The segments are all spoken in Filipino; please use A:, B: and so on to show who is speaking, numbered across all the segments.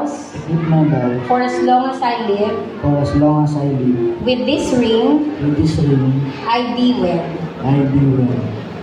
A: vows
B: keep my vows
A: for as long as I live.
B: for as long as I live.
A: With this ring,
B: With this ring,
A: I be wed.
B: I be wed.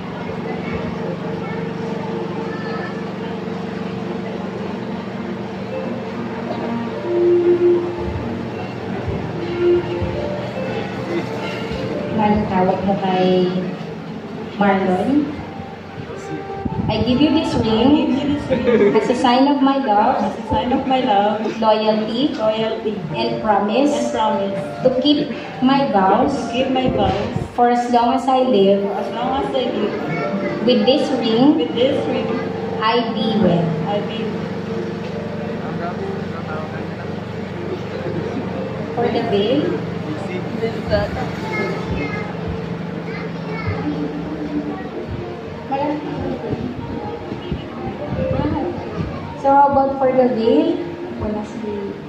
A: Tawag mo kay Marlon. I give you this ring as a sign of my love, loyalty, and promise to keep my vows for as long as I live. With this ring, I be wed. For the veil, so how about for the veil? Wala si...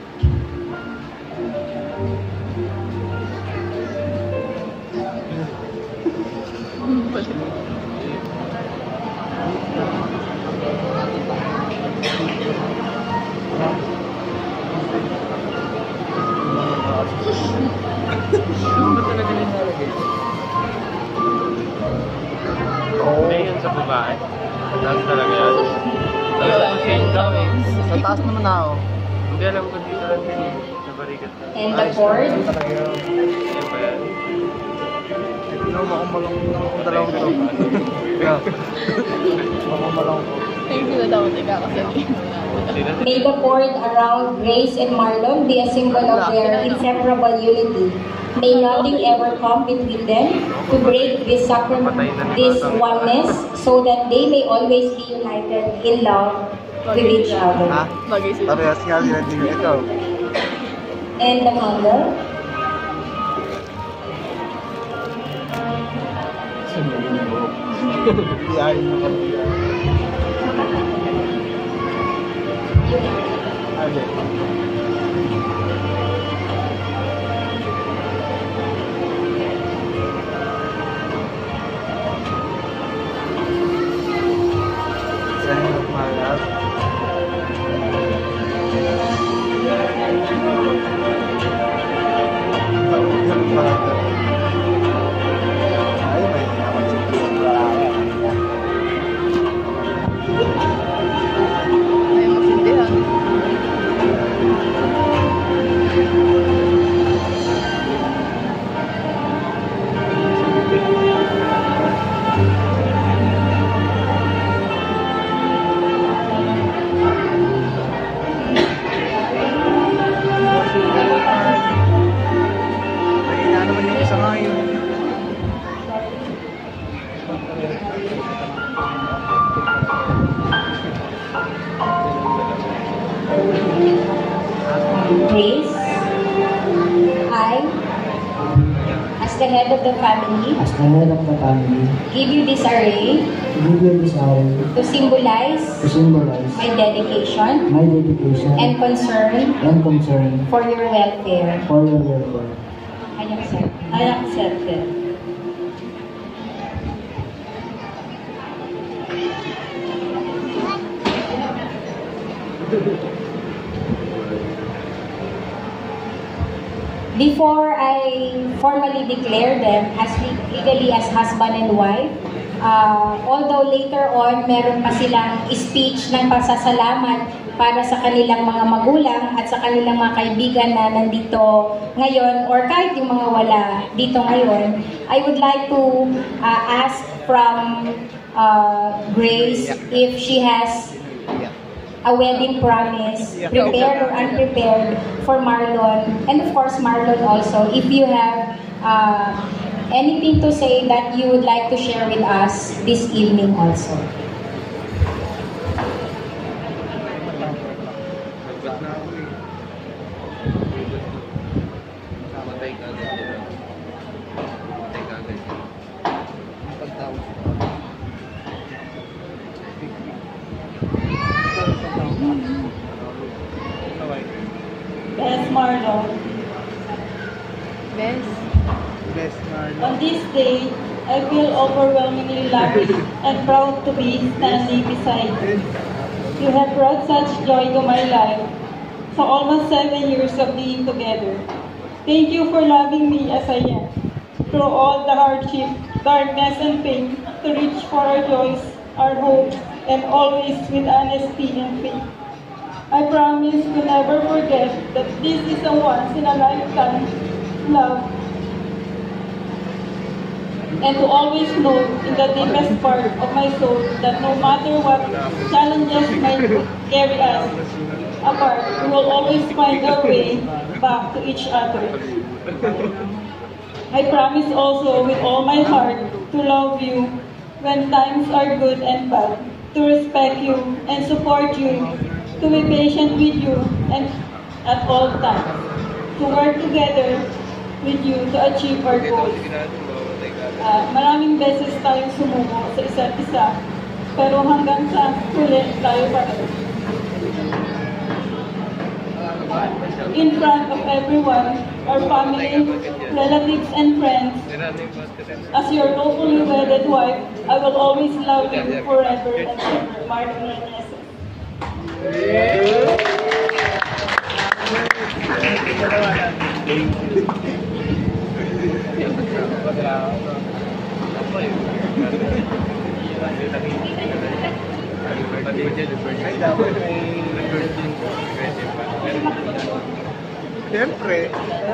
C: Hindi yun sa babae. Taas talaga yan.
B: Sa taas naman ako.
C: Hindi alam ko dito lang din eh. Sa barikat na.
A: And the cord?
C: Yan ba yan?
B: Ito ako malong dalawang ito. Ako malong ko.
A: May the cord around Grace and Marlon be a symbol of their inseparable unity. May nothing ever come between them to break this oneness, so that they may always be united in love with each other.
B: Parehas nga sila din ito.
A: And the candle?
B: Hindi ayaw na kami. Sign of my love.
A: Grace, I, as the head of the family, give you this array to symbolize my dedication and concern for your welfare. I accept it. Before I formally declare them as legally as husband and wife, although later on meron pa silang speech ng pasasalamat para sa kanilang mga magulang at sa kanilang mga kaibigan na nandito ngayon or kahit yung mga wala dito ngayon, I would like to ask from Grace if she has a wedding promise, prepared or unprepared, for Marlon, and of course Marlon also, if you have anything to say that you would like to share with us this evening also.
D: Best Marlon.
B: Best Marlon.
D: On this day, I feel overwhelmingly lucky and proud to be standing beside you. You have brought such joy to my life. sa almost 7 years of being together. Thank you for loving me as I am, through all the hardship, darkness, and pain, to reach for our joys, our hopes, and always with honesty and faith. I promise to never forget that this is a once-in-a-lifetime love, and to always know in the deepest part of my soul that no matter what challenges might carry us apart, we will always find our way back to each other. I promise also with all my heart to love you when times are good and bad, to respect you and support you, to be patient with you and at all times, to work together with you to achieve our goals. Maraming beses tayong sumuko sa isa't isa, pero hanggang sa huli tayo pa rin. In front of everyone, our family, relatives, and friends, as your lawfully wedded wife, I will always love you forever and ever. Martin Reneses.
B: Siyempre.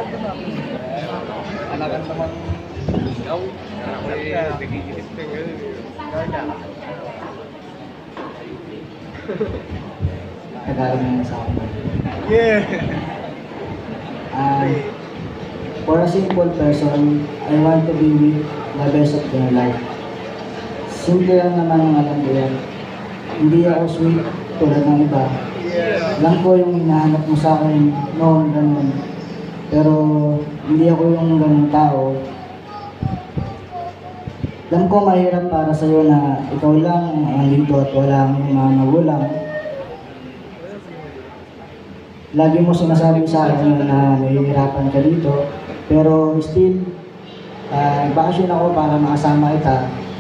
B: Anakan naman. Ikaw. Nag-iisip ka yun.
E: Tagalog na sa akin.
B: Yeah.
E: For a simple person, I want to be with the best of their life. Simple lang naman ang alam ko yan. Hindi ako sweet tulad ng iba. Alam ko yung hinahanap mo sa akin noon, ganun. Pero hindi ako yung ganun tao. Alam ko mahirap para sa'yo na ikaw lang ang dito at wala ang mga magulang. Lagi mo sinasabi sa akin na nahihirapan ka dito. Pero still, bakasyon ako para makasama kita.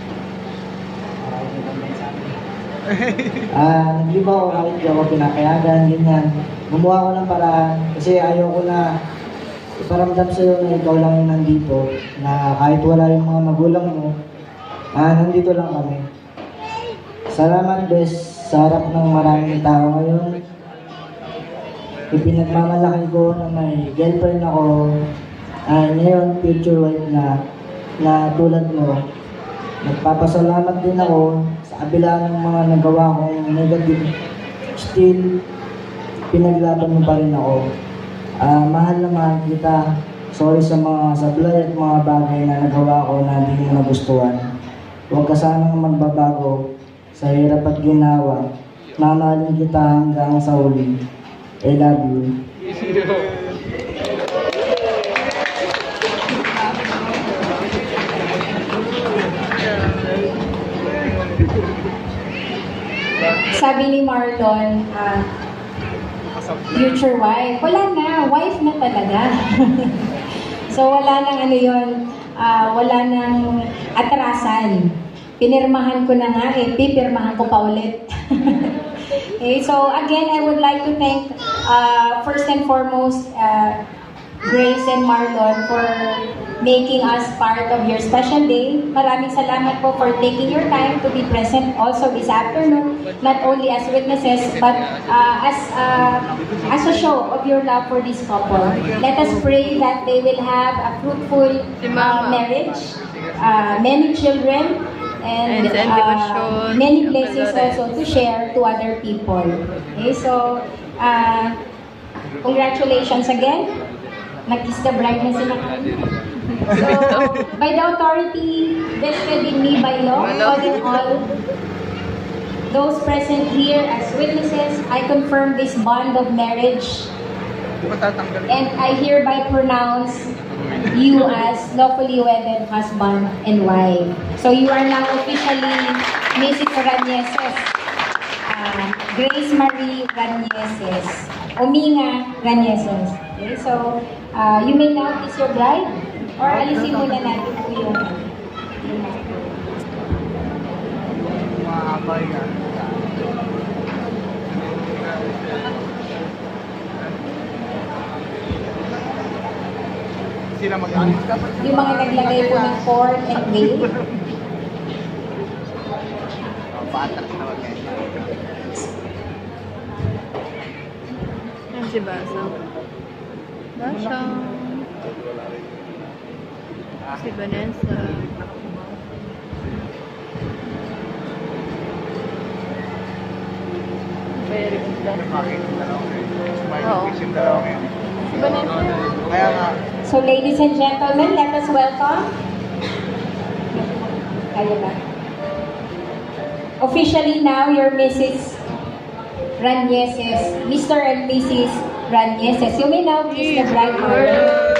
E: Hindi ba ako kahit di ako pinapayagan, ganyan. Gumawa ko ng paraan kasi ayaw ko na iparamdam sa'yo na ikaw lang yung nandito, na kahit wala yung mga magulang mo, nandito lang kami. Salamat, Bes, sa harap ng maraming tao ngayon. Ipinagmamalaki ko na may girlfriend ako, ngayon future wife na tulad mo. Nagpapasalamat din ako sa kabila ng mga nagawa kong negative. Still, pinaglaban mo pa rin ako. Mahal na mahal kita. Sorry sa mga sablay at mga bagay na nagawa ko na hindi mo nagustuhan. Huwag ka sanang magbabago sa hirap at ginawa. Mamahalin kita hanggang sa huli. I love you.
A: Sabi ni Marlon, future wife. Wala na, wife na talaga. So wala nang ano yun, wala nang atrasan. Pinirmahan ko na nga pipirmahan ko pa ulit. Okay, so again, I would like to thank first and foremost Grace and Marlon for making us part of your special day. Maraming salamat po for taking your time to be present also this afternoon, not only as witnesses, but as a show of your love for this couple. Let us pray that they will have a fruitful marriage, many children, and many blessings also to share to other people. Okay, so congratulations again. Nag-kiss the bride na sila. So, by the authority vested in me by law, all in all, those present here as witnesses, I confirm this bond of marriage, and I hereby pronounce you as lawfully wedded husband and wife. So you are now officially Mrs. Ranieses, Grace Marie Ranieses, Ominga Ranieses. Okay, so you may now kiss your bride, or alisin muna natin po yung
B: sila mag-alis.
A: Yung mga naglagay po ng corn and whey.
B: Patras na wag ngayon.
F: Yan si Basang. Basang. Si Vanessa. Very good lang.
B: Makita na lang.
F: Oo.
B: Smile na lang.
F: Si Vanessa.
B: Kaya nga,
A: So ladies and gentlemen, let us welcome. Kaya ba? Officially now, your Mrs. Ranieses, Mr. and Mrs. Ranieses. You may now kiss the bride order.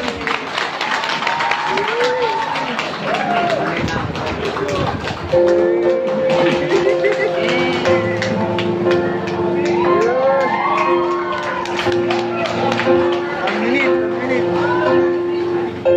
B: ang minute, ang minute.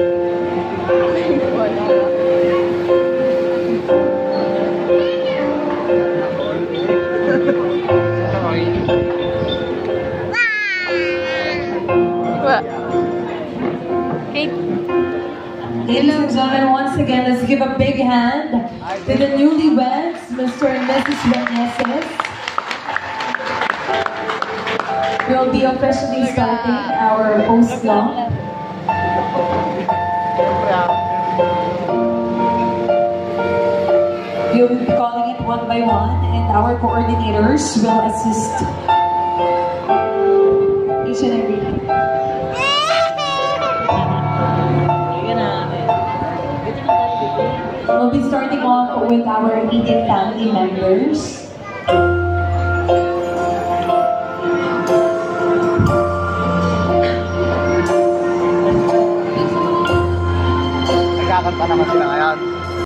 F: Hey,
G: Ladies and gentlemen, once again, let's give a big hand to the newlyweds, Mr. and Mrs. Reneses. We'll be officially starting our post-law. We'll be calling it one by one, and our coordinators will assist each and every day. We'll be starting off with our immediate family members.
B: Nagkakanta naman sila ngayon.